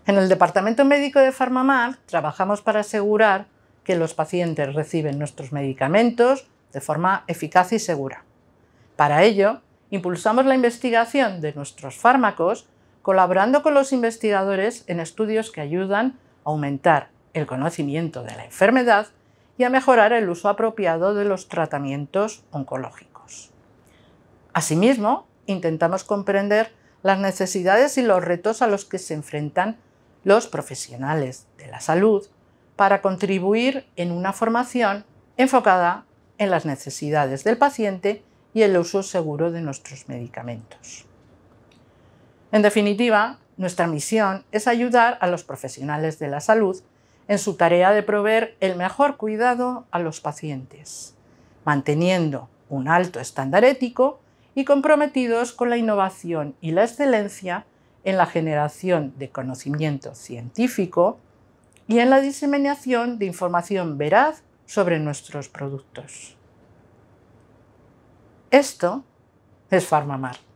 En el Departamento Médico de Farmamar trabajamos para asegurar que los pacientes reciben nuestros medicamentos de forma eficaz y segura. Para ello, impulsamos la investigación de nuestros fármacos colaborando con los investigadores en estudios que ayudan a aumentar el conocimiento de la enfermedad y a mejorar el uso apropiado de los tratamientos oncológicos. Asimismo, intentamos comprender las necesidades y los retos a los que se enfrentan los profesionales de la salud para contribuir en una formación enfocada en las necesidades del paciente y el uso seguro de nuestros medicamentos. En definitiva, nuestra misión es ayudar a los profesionales de la salud en su tarea de proveer el mejor cuidado a los pacientes, manteniendo un alto estándar ético y comprometidos con la innovación y la excelencia en la generación de conocimiento científico y en la diseminación de información veraz sobre nuestros productos. Esto es Farmamar.